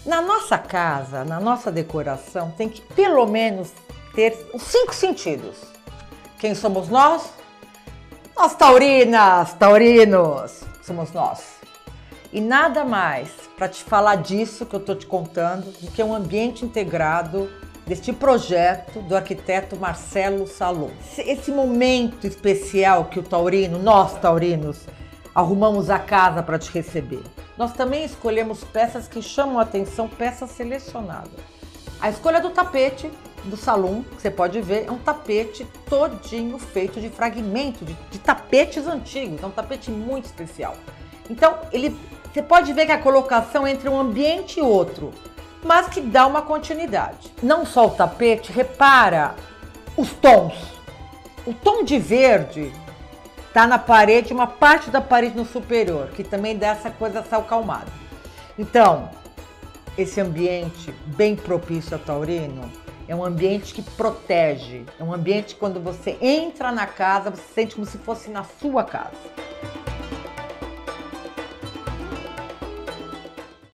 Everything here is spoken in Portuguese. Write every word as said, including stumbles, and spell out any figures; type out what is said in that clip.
Na nossa casa, na nossa decoração, tem que pelo menos ter os cinco sentidos. Quem somos nós? Nós taurinas, taurinos, somos nós. E nada mais para te falar disso que eu estou te contando do que um ambiente integrado deste projeto do arquiteto Marcelo Salum. Esse momento especial que o taurino, nós taurinos, arrumamos a casa para te receber. Nós também escolhemos peças que chamam a atenção, peças selecionadas. A escolha do tapete do Salum, que você pode ver, é um tapete todinho feito de fragmento, de, de tapetes antigos, é um tapete muito especial. Então, ele, você pode ver que a colocação entre um ambiente e outro, mas que dá uma continuidade. Não só o tapete, repara os tons. O tom de verde está na parede, uma parte da parede no superior, que também dá essa coisa, essa acalmada. Então, esse ambiente bem propício ao taurino é um ambiente que protege, é um ambiente que quando você entra na casa, você sente como se fosse na sua casa.